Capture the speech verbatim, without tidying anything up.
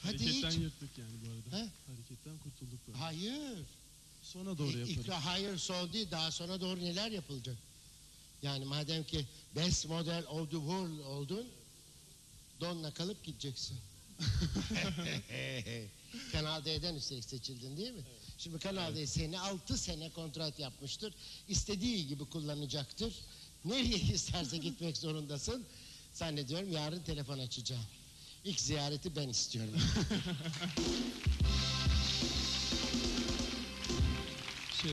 Hadi Hareketten hiç. yırttık yani bu arada. He? Hareketten kurtulduk böyle. Hayır. Sona doğru İ- yaparız. ikra, hayır son değil. Daha sonra doğru neler yapılacak? Yani madem ki best model of the world oldun, donla kalıp gideceksin. Kanal D'den üstelik seçildin değil mi? Evet. Şimdi Kanal D seni altı sene kontrat yapmıştır. İstediği gibi kullanacaktır. Nereye isterse gitmek zorundasın. Zannediyorum yarın telefon açacağım. İlk ziyareti ben istiyorum.